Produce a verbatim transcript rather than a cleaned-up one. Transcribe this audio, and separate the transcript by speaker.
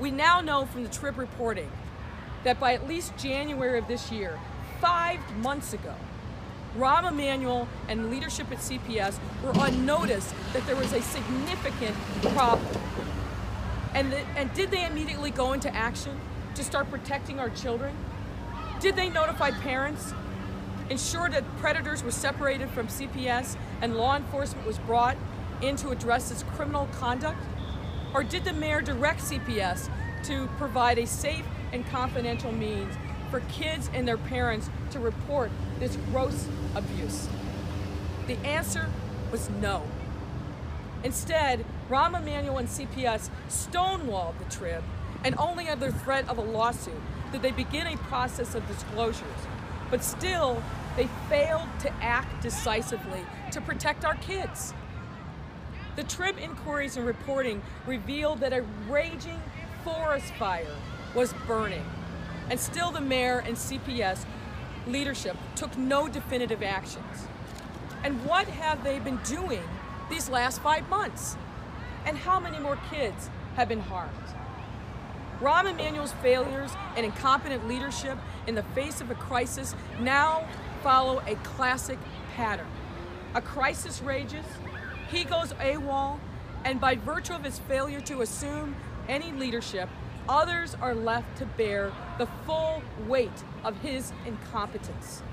Speaker 1: We now know from the Trib reporting that by at least January of this year, five months ago, Rahm Emanuel and leadership at C P S were on notice that there was a significant problem. And, the, and did they immediately go into action to start protecting our children? Did they notify parents, ensure that predators were separated from C P S and law enforcement was brought in to address this criminal conduct? Or did the mayor direct C P S to provide a safe and confidential means for kids and their parents to report this gross abuse? The answer was no. Instead, Rahm Emanuel and C P S stonewalled the Trib, and only under threat of a lawsuit did they begin a process of disclosures. But still, they failed to act decisively to protect our kids. The Trib inquiries and reporting revealed that a raging forest fire was burning, and still the mayor and C P S leadership took no definitive actions. And what have they been doing these last five months? And how many more kids have been harmed? Rahm Emanuel's failures and incompetent leadership in the face of a crisis now follow a classic pattern. A crisis rages, he goes AWOL, and by virtue of his failure to assume any leadership, others are left to bear the full weight of his incompetence.